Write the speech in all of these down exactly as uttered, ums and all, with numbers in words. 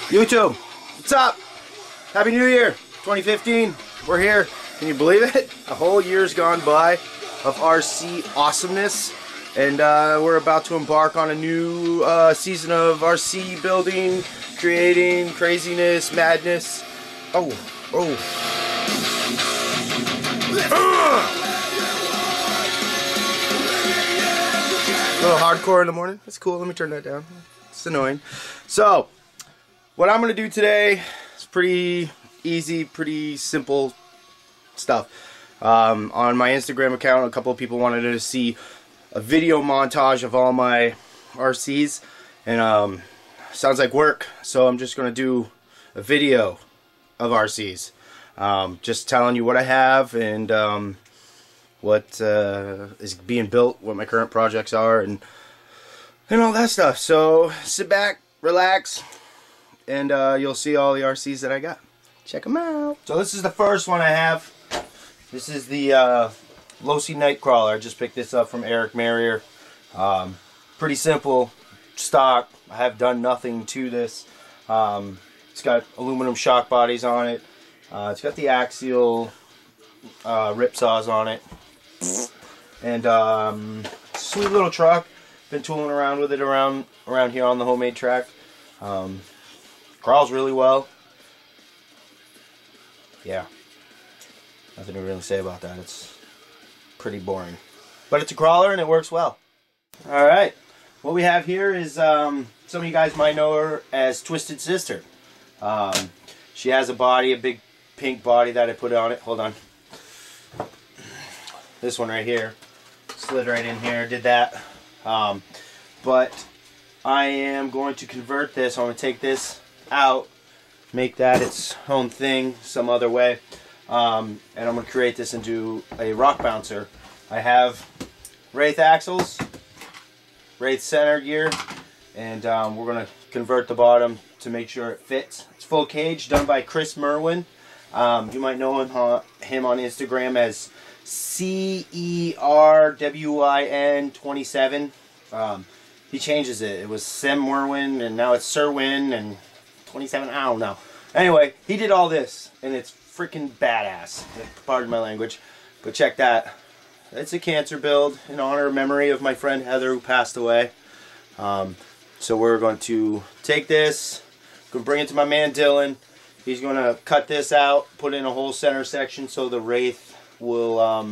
YouTube, what's up? Happy New Year, twenty fifteen. We're here. Can you believe it? A whole year's gone by of R C awesomeness, and uh, we're about to embark on a new uh, season of R C building, creating craziness, madness. Oh, oh. A little hardcore in the morning. That's cool. Let me turn that down. It's annoying. So, what I'm going to do today is pretty easy, pretty simple stuff. Um, on my Instagram account, a couple of people wanted to see a video montage of all my R Cs, and um, sounds like work. So I'm just going to do a video of R Cs, um, just telling you what I have and um, what uh, is being built, what my current projects are, and and all that stuff. So sit back, relax, and uh, you'll see all the R Cs that I got. Check them out. So this is the first one I have. This is the uh, Losi Nightcrawler. I just picked this up from Eric Marrier. Um, pretty simple, stock. I have done nothing to this. Um, it's got aluminum shock bodies on it. Uh, it's got the axial uh, rip saws on it. And um, sweet little truck. Been tooling around with it around around here on the homemade track. Um, crawls really well. Yeah. Nothing to really say about that. It's pretty boring. But it's a crawler and it works well. Alright. What we have here is, um, some of you guys might know her as Twisted Sister. Um, she has a body, a big pink body that I put on it. Hold on. This one right here. Slid right in here. Did that. Um, but I am going to convert this. I'm going to take this out. Make that its own thing some other way. Um, and I'm going to create this into a rock bouncer. I have Wraith axles, Wraith center gear, and um, we're going to convert the bottom to make sure it fits. It's full cage, done by Chris Merwin. Um, you might know him, uh, him on Instagram as C E R W I N twenty-seven. Um, he changes it. It was Sem Merwin, and now it's Serwin, and twenty-seven, I don't know. Anyway, he did all this, and it's freaking badass. Pardon my language, but check that. It's a cancer build in honor of memory of my friend Heather, who passed away. Um, so we're going to take this, go bring it to my man Dylan. He's going to cut this out, put in a whole center section so the Wraith will um,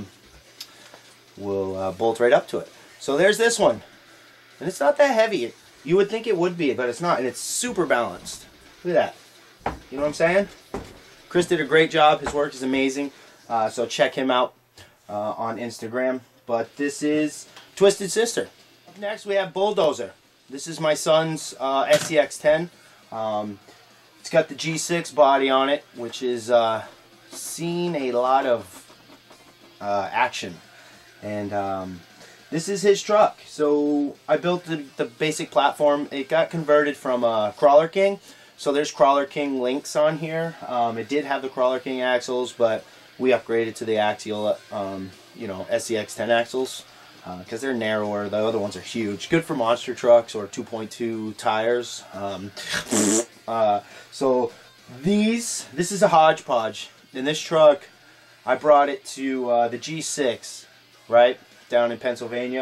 will uh, bolt right up to it. So there's this one, and it's not that heavy. You would think it would be, but it's not, and it's super balanced. Look at that. You know what I'm saying? Chris did a great job. His work is amazing. Uh, so check him out uh, on Instagram. But this is Twisted Sister. Next we have Bulldozer. This is my son's uh, S C X ten. Um, it's got the G six body on it, which is uh, seen a lot of uh, action. And um, this is his truck. So I built the, the basic platform. It got converted from a Crawler King. So there's Crawler King links on here. Um, it did have the Crawler King axles, but we upgraded to the axial, um, you know, S C X ten axles because uh, they're narrower. The other ones are huge. Good for monster trucks or two point two tires. Um, uh, so these, this is a hodgepodge. In this truck, I brought it to uh, the G six, right, down in Pennsylvania,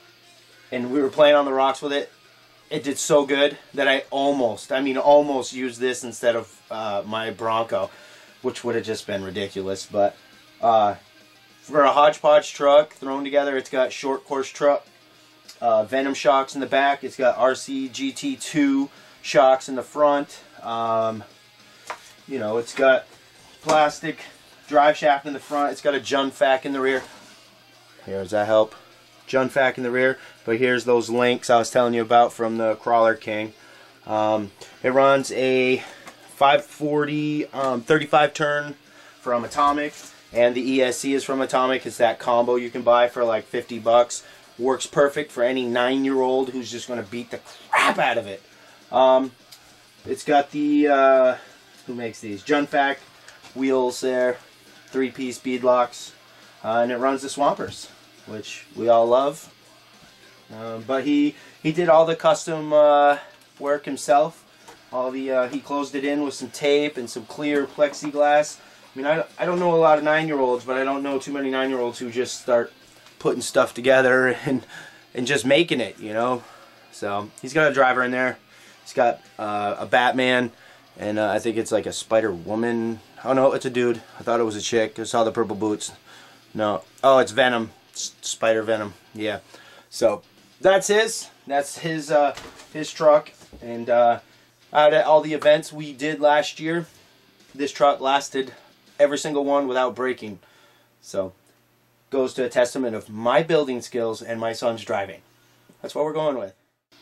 and we were playing on the rocks with it. It did so good that I almost, I mean almost used this instead of uh, my Bronco, which would have just been ridiculous. But uh, for a hodgepodge truck thrown together, it's got short course truck, uh, Venom shocks in the back. It's got R C G T two shocks in the front. Um, you know, it's got plastic drive shaft in the front. It's got a Junfac in the rear. Here, does that help? Junfac in the rear, but here's those links I was telling you about from the Crawler King. Um, it runs a five forty um, thirty-five turn from Atomic, and the E S C is from Atomic. It's that combo you can buy for like fifty bucks. Works perfect for any nine-year-old who's just going to beat the crap out of it. Um, it's got the uh, who makes these Junfac wheels there, three-piece bead locks, uh, and it runs the Swampers, which we all love. Um, but he he did all the custom uh, work himself. All the uh, he closed it in with some tape and some clear plexiglass. I mean, I, I don't know a lot of nine-year-olds, but I don't know too many nine-year-olds who just start putting stuff together and and just making it, you know. So he's got a driver in there. He's got uh, a Batman, and uh, I think it's like a Spider-Woman. Oh no, it's a dude. I thought it was a chick. I saw the purple boots. No. Oh, it's Venom. It's Spider-Venom. Yeah. So that's his. That's his uh, his truck. And uh, out at all the events we did last year, this truck lasted every single one without breaking. So goes to a testament of my building skills and my son's driving. That's what we're going with.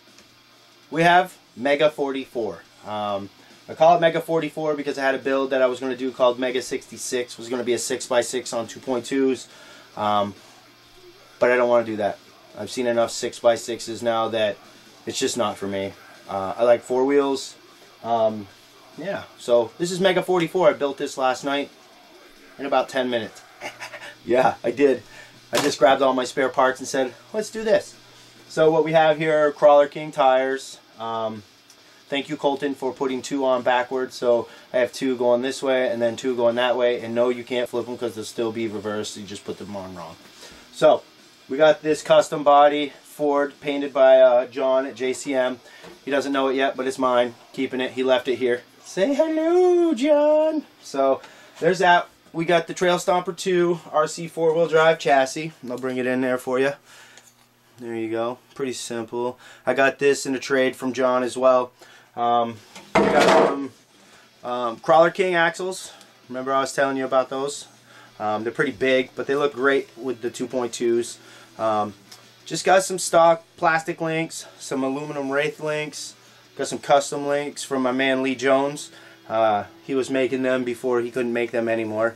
We have Mega forty-four. Um, I call it Mega forty-four because I had a build that I was going to do called Mega sixty-six. It was going to be a six by six on two point twos. Um, but I don't want to do that. I've seen enough six by sixes now that it's just not for me. Uh, I like four wheels. Um, yeah, so this is Mega forty-four. I built this last night in about ten minutes. Yeah, I did. I just grabbed all my spare parts and said, let's do this. So what we have here are Crawler King tires. Um, thank you, Colton, for putting two on backwards. So I have two going this way and then two going that way. And no, you can't flip them because they'll still be reversed. You just put them on wrong. So we got this custom body, Ford, painted by uh, John at J C M. He doesn't know it yet, but it's mine. Keeping it. He left it here. Say hello, John. So there's that. We got the Trail Stomper two R C four-wheel drive chassis. I'll bring it in there for you. There you go. Pretty simple. I got this in a trade from John as well. Um, I got some um, Crawler King axles. Remember I was telling you about those? Um, they're pretty big, but they look great with the two point twos. Um, just got some stock plastic links, some aluminum Wraith links. Got some custom links from my man Lee Jones. Uh, he was making them before he couldn't make them anymore.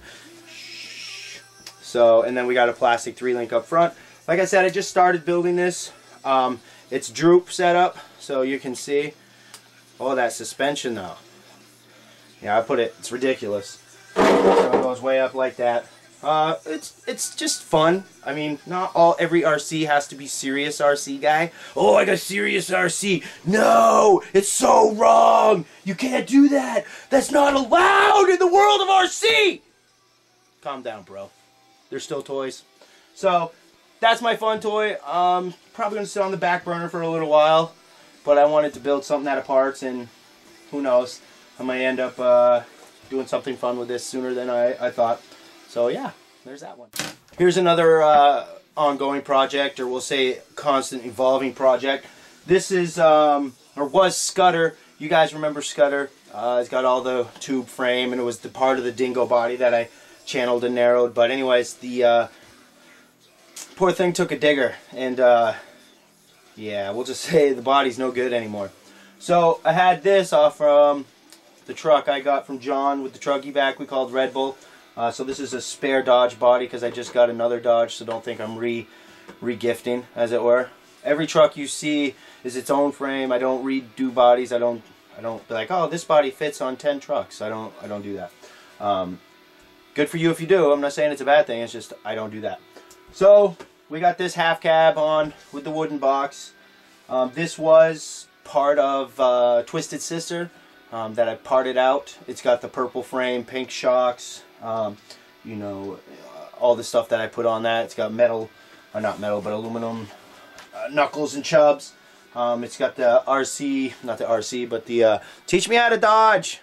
So, and then we got a plastic three link up front. Like I said, I just started building this. Um, it's droop setup, so you can see. Oh, that suspension though. Yeah, I put it. It's ridiculous. So it goes way up like that. Uh, it's it's just fun. I mean, not all every R C has to be serious R C guy. Oh, I got serious R C. No, it's so wrong. You can't do that. That's not allowed in the world of R C. Calm down, bro. They're still toys. So that's my fun toy. Um, probably gonna sit on the back burner for a little while, but I wanted to build something out of parts, and who knows, I might end up uh, doing something fun with this sooner than I, I thought. So yeah, there's that one. Here's another uh, ongoing project, or we'll say constant evolving project. This is, um, or was Scudder. You guys remember Scudder? Uh, it's got all the tube frame, and it was the part of the dingo body that I channeled and narrowed. But anyways, the uh, poor thing took a digger, and uh, yeah, we'll just say the body's no good anymore. So I had this off from the truck I got from John with the trucky back we called Red Bull. Uh, so this is a spare Dodge body because I just got another Dodge, so don't think I'm re re-gifting, as it were. Every truck you see is its own frame. I don't redo bodies. I don't I don't be like, oh, this body fits on ten trucks. I don't I don't do that. Um, good for you if you do. I'm not saying it's a bad thing. It's just I don't do that. So we got this half cab on with the wooden box. Um, this was part of uh, Twisted Sister um, that I parted out. It's got the purple frame, pink shocks. Um, you know, all the stuff that I put on that. It's got metal, or not metal, but aluminum uh, knuckles and chubs. Um, it's got the R C, not the R C, but the uh, Teach Me How to Dodge.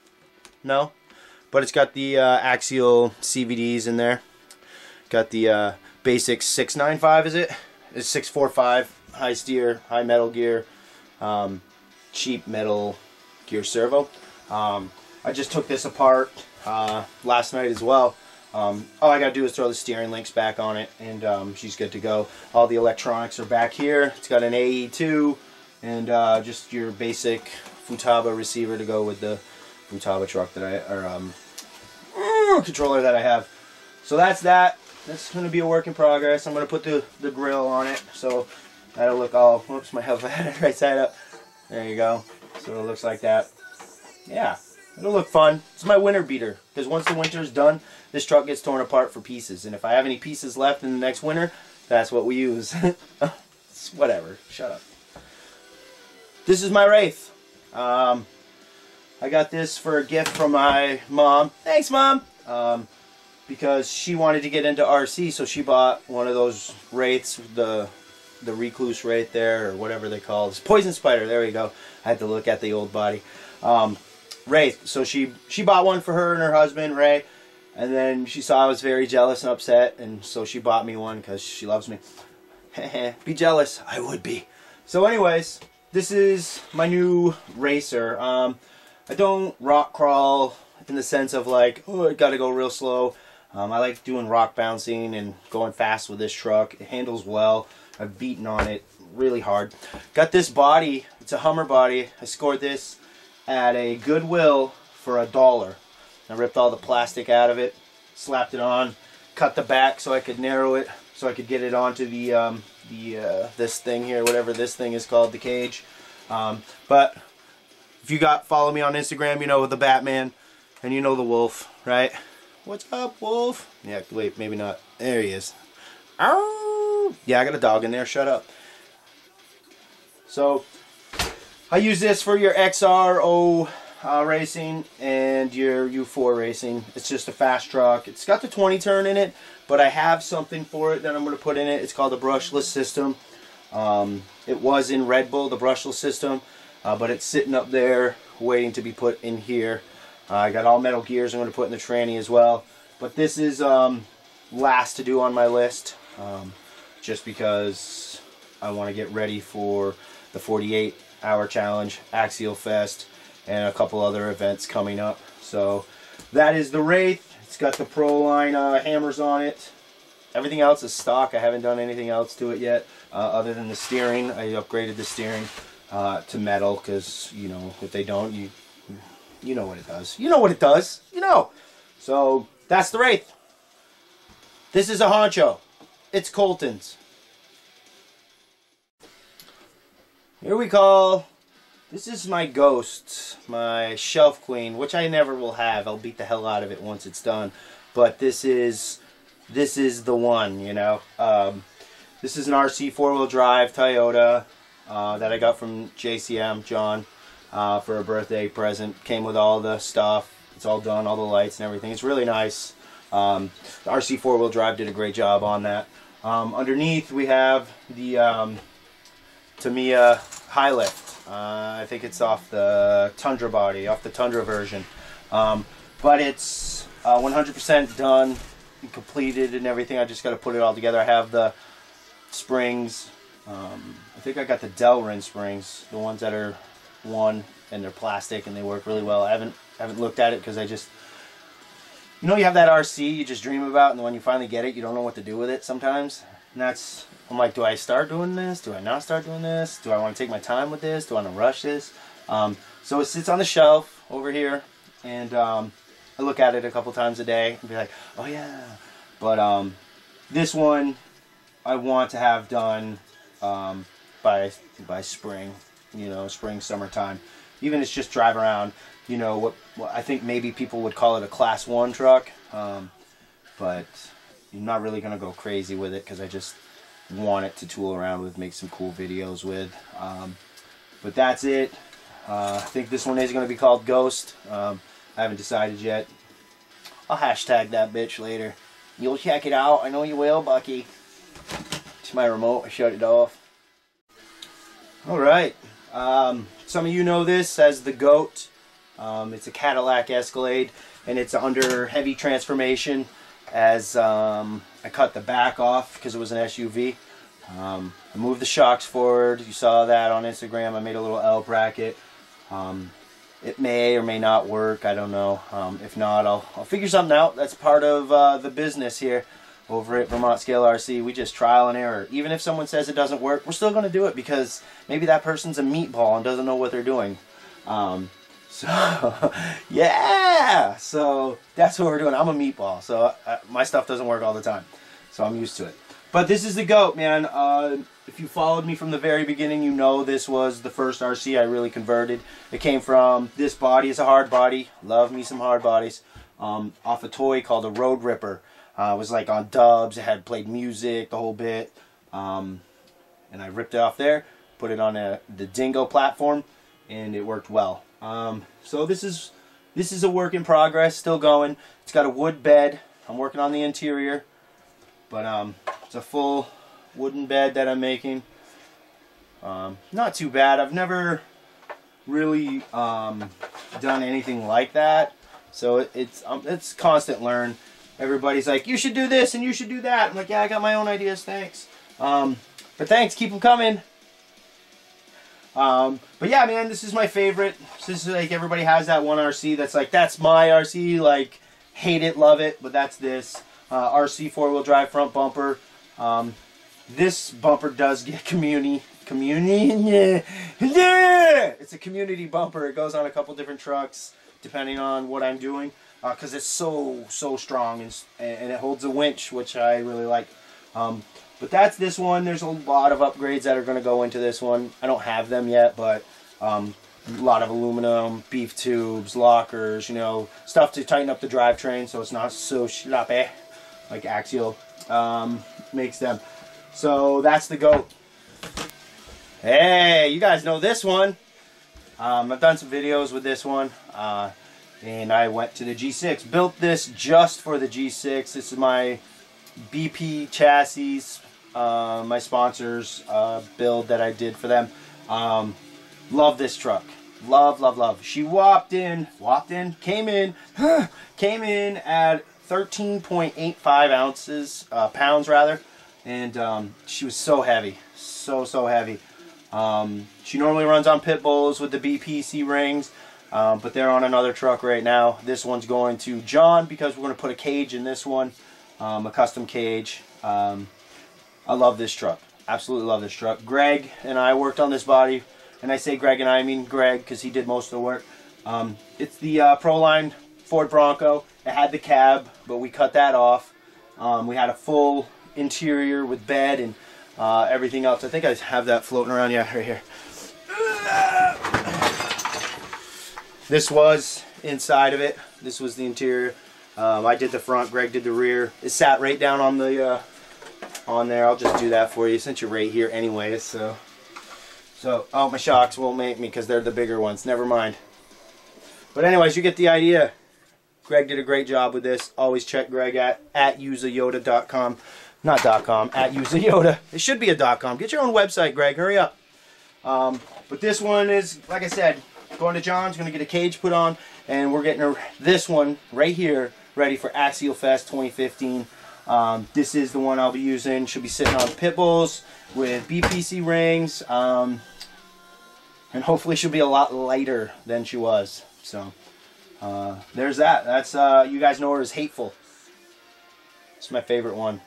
No, but it's got the uh, axial C V Ds in there. Got the uh, basic six nine five, is it? It's six four five, high steer, high metal gear, um, cheap metal gear servo. Um, I just took this apart uh, last night as well. Um, all I gotta do is throw the steering links back on it, and um, she's good to go. All the electronics are back here. It's got an A E two and uh, just your basic Futaba receiver to go with the Futaba truck that I, or um, controller that I have. So that's that. That's gonna be a work in progress. I'm gonna put the the grill on it, so that'll look all. Whoops, my health right side up. There you go. So it looks like that. Yeah. It'll look fun. It's my winter beater, because once the winter's done, this truck gets torn apart for pieces. And if I have any pieces left in the next winter, that's what we use. Whatever. Shut up. This is my Wraith. Um, I got this for a gift from my mom. Thanks, Mom! Um, because she wanted to get into R C, so she bought one of those Wraiths, the the Recluse Wraith there, or whatever they call it. Poison Spider, there we go. I had to look at the old body. Um, Wraith, so she, she bought one for her and her husband, Ray, and then she saw I was very jealous and upset, and so she bought me one because she loves me. Be jealous? I would be. So anyways, this is my new racer. Um, I don't rock crawl in the sense of like, oh, I gotta go real slow. Um, I like doing rock bouncing and going fast with this truck. It handles well. I've beaten on it really hard. Got this body. It's a Hummer body. I scored this at a Goodwill for a dollar. I ripped all the plastic out of it, slapped it on, cut the back so I could narrow it, so I could get it onto the um, the uh, this thing here, whatever this thing is called, the cage. Um, but if you got follow me on Instagram, you know the Batman, and you know the Wolf, right? What's up, Wolf? Yeah, wait, maybe not. There he is. Ow! Yeah, I got a dog in there. Shut up. So I use this for your X R O uh, racing and your U four racing. It's just a fast truck. It's got the twenty turn in it, but I have something for it that I'm going to put in it. It's called the brushless system. Um, it was in Red Bull, the brushless system, uh, but it's sitting up there waiting to be put in here. Uh, I got all metal gears I'm going to put in the tranny as well. But this is um, last to do on my list, um, just because I want to get ready for the forty-eight hour challenge, Axial Fest, and a couple other events coming up. So that is the Wraith. It's got the Proline uh, hammers on it. Everything else is stock. I haven't done anything else to it yet, uh, other than the steering. I upgraded the steering uh, to metal because, you know, if they don't, you you know what it does. You know what it does. You know. So that's the Wraith. This is a honcho. It's Colton's. Here we call, this is my Ghost, my Shelf Queen, which I never will have. I'll beat the hell out of it once it's done. But this is, this is the one, you know. Um, this is an R C four-wheel drive Toyota uh, that I got from J C M, John, uh, for a birthday present. Came with all the stuff. It's all done, all the lights and everything. It's really nice. Um, the R C four-wheel drive did a great job on that. Um, underneath we have the um, Tamiya High Lift. Uh, I think it's off the Tundra body, off the Tundra version. Um, but it's uh, one hundred percent done and completed and everything. I just got to put it all together. I have the springs. Um, I think I got the Delrin springs, the ones that are one and they're plastic and they work really well. I haven't haven't looked at it because I just, you know, you have that R C you just dream about, and when you finally get it, you don't know what to do with it sometimes. And that's, I'm like, do I start doing this? Do I not start doing this? Do I want to take my time with this? Do I want to rush this? Um, so it sits on the shelf over here, and um, I look at it a couple times a day and be like, oh yeah. But um, this one I want to have done um, by by spring, you know, spring, summertime. Even if it's just drive around, you know, what, what I think maybe people would call it a class one truck, um, but I'm not really going to go crazy with it because I just want it to tool around with, make some cool videos with. Um, but that's it. Uh, I think this one is going to be called Ghost. Um, I haven't decided yet. I'll hashtag that bitch later. You'll check it out. I know you will, Bucky. It's my remote. I shut it off. Alright. Um, some of you know this as the GOAT. Um, it's a Cadillac Escalade, and it's under heavy transformation, as um, I cut the back off because it was an S U V. Um, I moved the shocks forward. You saw that on Instagram. I made a little L bracket. Um, it may or may not work. I don't know. Um, if not, I'll, I'll figure something out. That's part of uh, the business here over at Vermont Scale R C. We just trial and error. Even if someone says it doesn't work, we're still going to do it because maybe that person's a meatball and doesn't know what they're doing. Um, So, yeah, so that's what we're doing. I'm a meatball, so I, my stuff doesn't work all the time, so I'm used to it. But this is the GOAT, man. Uh, if you followed me from the very beginning, you know this was the first R C I really converted. It came from this body. It's a hard body. Love me some hard bodies. Um, off a toy called a Road Ripper. Uh, it was like on dubs. It had played music, the whole bit. Um, and I ripped it off there, put it on a, the Dingo platform. and it worked well. Um, so this is this is a work in progress, still going. It's got a wood bed. I'm working on the interior, but um, it's a full wooden bed that I'm making. Um, not too bad. I've never really um, done anything like that, so it, it's um, it's constant learn. Everybody's like, you should do this and you should do that. I'm like, yeah, I got my own ideas, thanks. Um, but thanks, keep them coming. Um, but yeah, man, this is my favorite. This is like, everybody has that one R C that's like, that's my R C, like, hate it, love it, but that's this. Uh, R C four-wheel drive front bumper. Um, this bumper does get community. Community? Yeah. Yeah! It's a community bumper. It goes on a couple different trucks, depending on what I'm doing. Because uh, it's so, so strong, and, and it holds a winch, which I really like. Um, but that's this one. There's a lot of upgrades that are going to go into this one. I don't have them yet, but um, a lot of aluminum, beef tubes, lockers, you know, stuff to tighten up the drivetrain so it's not so sloppy like Axial um, makes them. So that's the GOAT. Hey, you guys know this one. Um, I've done some videos with this one. Uh, And I went to the G six. Built this just for the G six. This is my B P chassis, uh, my sponsors uh, build that I did for them. Um, love this truck. Love, love, love. She walked in, walked in, came in, came in at thirteen point eight five ounces, uh, pounds rather. And um, she was so heavy. So, so heavy. Um, she normally runs on pit bulls with the B P C rings. Um, but they're on another truck right now. This one's going to John because we're going to put a cage in this one, um, a custom cage. Um, I love this truck. Absolutely love this truck. Greg and I worked on this body, and I say Greg and I, I mean Greg because he did most of the work. Um, it's the uh, Proline Ford Bronco. It had the cab, but we cut that off. Um, we had a full interior with bed and uh, everything else. I think I have that floating around. Yeah, right here. This was inside of it. This was the interior. Um, I did the front. Greg did the rear. It sat right down on the uh, on there. I'll just do that for you since you're right here, anyways. So, so oh, my shocks won't make me because they're the bigger ones. Never mind. But anyways, you get the idea. Greg did a great job with this. Always check Greg at at use a yoda dot com, not .com. At use a yoda. It should be a .com. Get your own website, Greg. Hurry up. Um, but this one is, like I said, going to John's, going to get a cage put on, and we're getting a, this one right here ready for Axial Fest twenty fifteen. Um, this is the one I'll be using. Should be sitting on pit bulls with B P C rings, um, and hopefully she'll be a lot lighter than she was. So uh, there's that. That's uh, you guys know her as Hateful. It's my favorite one.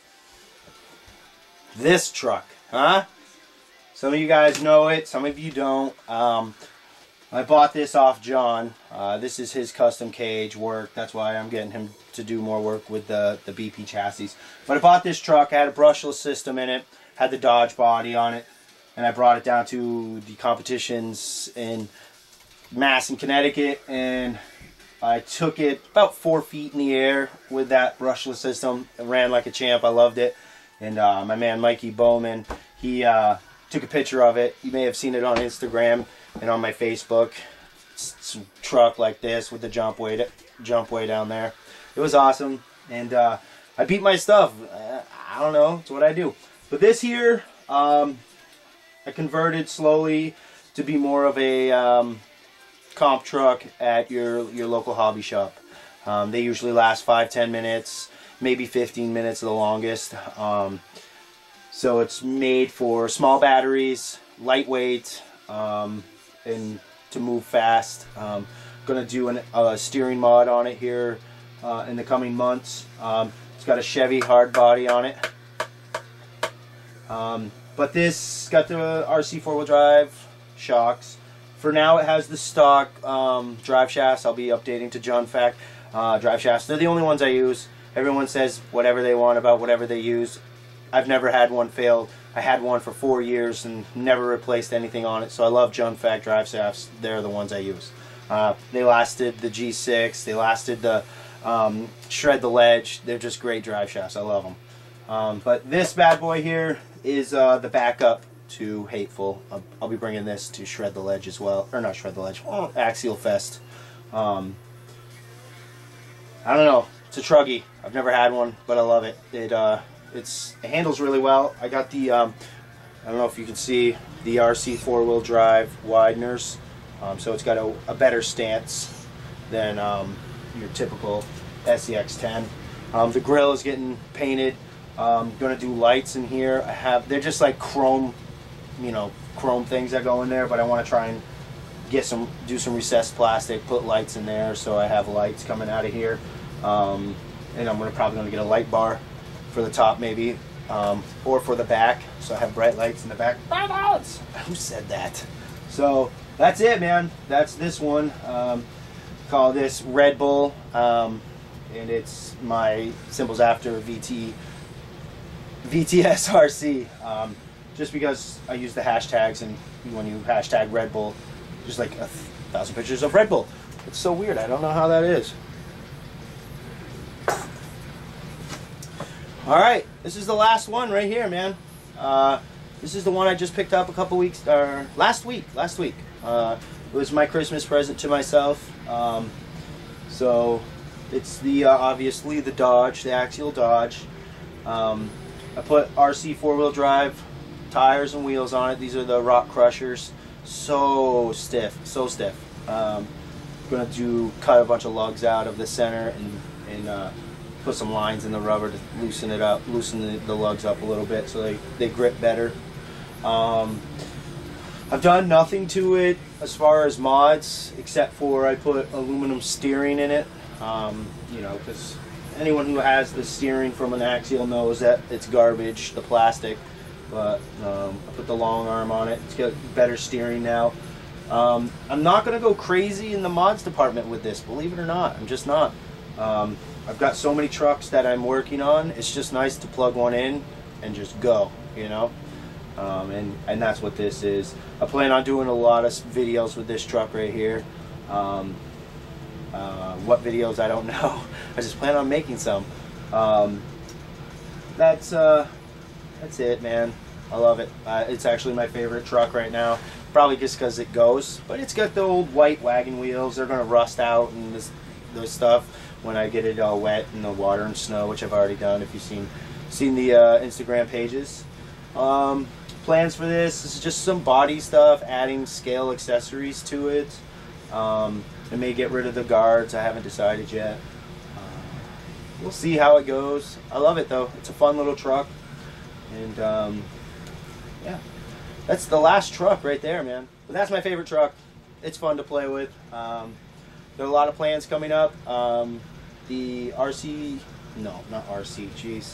This truck, huh? Some of you guys know it. Some of you don't. Um, I bought this off John. Uh, this is his custom cage work. That's why I'm getting him to do more work with the, the B P chassis. But I bought this truck. I had a brushless system in it. Had the Dodge body on it. And I brought it down to the competitions in Mass and Connecticut. And I took it about four feet in the air with that brushless system. It ran like a champ. I loved it. And uh, my man Mikey Bowman, he uh, took a picture of it. You may have seen it on Instagram and on my Facebook. It's a truck like this with the jump way, jump way down there. It was awesome, and uh, I beat my stuff. Uh, I don't know, it's what I do. But this here, um, I converted slowly to be more of a um, comp truck at your your local hobby shop. Um, they usually last five, ten minutes, maybe fifteen minutes, the longest. Um, so it's made for small batteries, lightweight. Um, and to move fast. Um, gonna do a uh, steering mod on it here uh, in the coming months. Um, it's got a Chevy hard body on it, um, but this got the R C four-wheel drive shocks. For now, it has the stock um, drive shafts. I'll be updating to John Fact uh, drive shafts. They're the only ones I use. Everyone says whatever they want about whatever they use. I've never had one fail. I had one for four years and never replaced anything on it, so I love John Fact drive shafts. They're the ones I use. Uh, they lasted the G six. They lasted the um, Shred the Ledge. They're just great drive shafts. I love them. Um, but this bad boy here is uh, the backup too hateful. I'll, I'll be bringing this to Shred the Ledge as well, or not Shred the Ledge, oh, Axial Fest. Um, I don't know. It's a truggy. I've never had one, but I love it. It uh, it's it handles really well. I got the um, I don't know if you can see the R C four-wheel drive wideners, um, so it's got a, a better stance than um, your typical S C X ten. Um, the grill is getting painted. I'm gonna do lights in here. I have they're just like chrome, you know, chrome things that go in there, but I want to try and get some do some recessed plastic, put lights in there, so I have lights coming out of here. Um, and I'm gonna probably gonna get a light bar for the top maybe, um, or for the back, so I have bright lights in the back. Bright lights! Who said that? So that's it, man. That's this one. Um, call this Red Bull, um, and it's my symbols after V T V T S R C. Um, just because I use the hashtags, and when you hashtag Red Bull, there's like a thousand pictures of Red Bull. It's so weird. I don't know how that is. All right, this is the last one right here, man. Uh, this is the one I just picked up a couple weeks, or last week. Last week. Uh, it was my Christmas present to myself. Um, so it's the uh, obviously the Dodge, the Axial Dodge. Um, I put R C four-wheel drive tires and wheels on it. These are the Rock Crushers. So stiff, so stiff. Um, I'm gonna do cut a bunch of lugs out of the center and and. Uh, put some lines in the rubber to loosen it up, loosen the, the lugs up a little bit so they, they grip better. Um, I've done nothing to it as far as mods, except for I put aluminum steering in it. Um, you know, because anyone who has the steering from an Axial knows that it's garbage, the plastic. But um, I put the long arm on it. It's got better steering now. Um, I'm not going to go crazy in the mods department with this, believe it or not. I'm just not. Um, I've got so many trucks that I'm working on. It's just nice to plug one in and just go, you know. Um, and and that's what this is. I plan on doing a lot of videos with this truck right here. Um, uh, what videos, I don't know. I just plan on making some. Um, that's uh, that's it, man. I love it. Uh, it's actually my favorite truck right now. Probably just because it goes, but it's got the old white wagon wheels. They're gonna rust out and this, this stuff when I get it all wet in the water and snow, which I've already done if you've seen seen the uh, Instagram pages. Um, plans for this, this is just some body stuff, adding scale accessories to it. Um, I may get rid of the guards, I haven't decided yet. Uh, we'll see how it goes. I love it though, it's a fun little truck. And um, yeah, that's the last truck right there, man. But that's my favorite truck. It's fun to play with. Um, there are a lot of plans coming up. Um, the R C, no, not R C, jeez.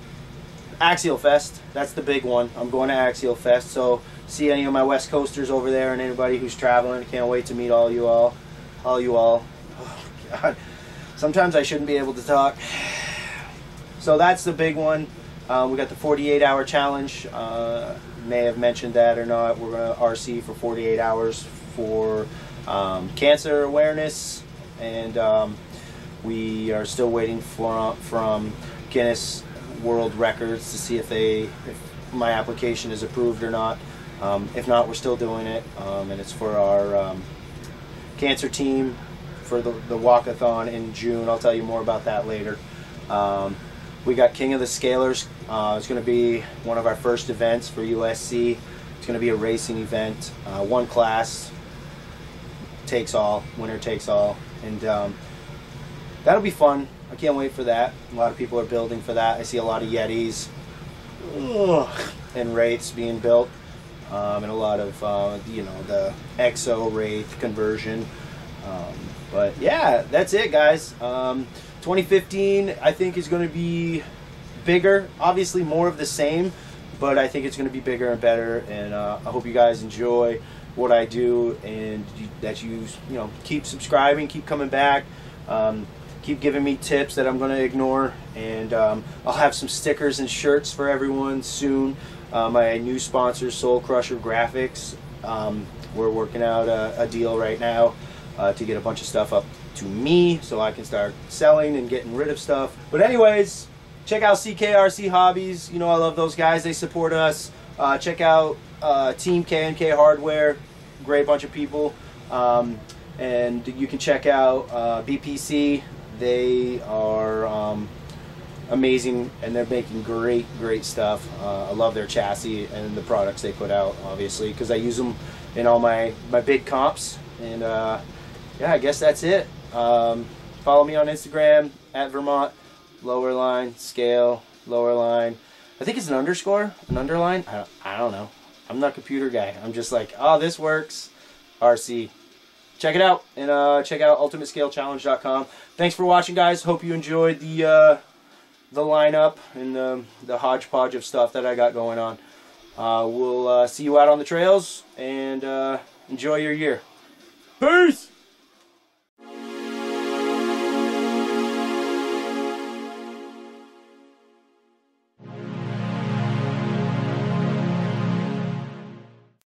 Axial Fest, that's the big one. I'm going to Axial Fest, so see any of my West Coasters over there and anybody who's traveling. Can't wait to meet all you all. All you all. Oh, God. Sometimes I shouldn't be able to talk. So that's the big one. Um, we got the forty-eight hour challenge. Uh, may have mentioned that or not. We're going to R C for forty-eight hours for um, cancer awareness, and um, we are still waiting for from Guinness World Records to see if they if my application is approved or not. Um, if not, we're still doing it, um, and it's for our um, cancer team for the, the walkathon in June. I'll tell you more about that later. Um, we got King of the Scalers. Uh, it's going to be one of our first events for U S C. It's going to be a racing event, uh, one class takes all, winner takes all, and um, that'll be fun. I can't wait for that. A lot of people are building for that. I see a lot of Yetis ugh, and Wraiths being built, um, and a lot of uh, you know, the X O Wraith conversion. Um, but yeah, that's it, guys. Um, twenty fifteen, I think, is going to be bigger. Obviously, more of the same, but I think it's going to be bigger and better. And uh, I hope you guys enjoy what I do, and you, that you you know keep subscribing, keep coming back. Um, Keep giving me tips that I'm going to ignore, and um, I'll have some stickers and shirts for everyone soon. Uh, my new sponsor, Soul Crusher Graphics, um, we're working out a, a deal right now uh, to get a bunch of stuff up to me so I can start selling and getting rid of stuff. But anyways, check out C K R C Hobbies. You know I love those guys. They support us. Uh, check out uh, Team K and K Hardware, great bunch of people. Um, and you can check out uh, B P C. They are um, amazing, and they're making great, great stuff. Uh, I love their chassis and the products they put out, obviously, because I use them in all my, my big comps. And uh, yeah, I guess that's it. Um, follow me on Instagram, at Vermont, lower line, scale, lower line. I think it's an underscore, an underline. I don't, I don't know. I'm not a computer guy. I'm just like, oh, this works. R C. Check it out, and uh, check out ultimate scale challenge dot com. Thanks for watching, guys. Hope you enjoyed the uh, the lineup and the, the hodgepodge of stuff that I got going on. Uh, we'll uh, see you out on the trails, and uh, enjoy your year. Peace!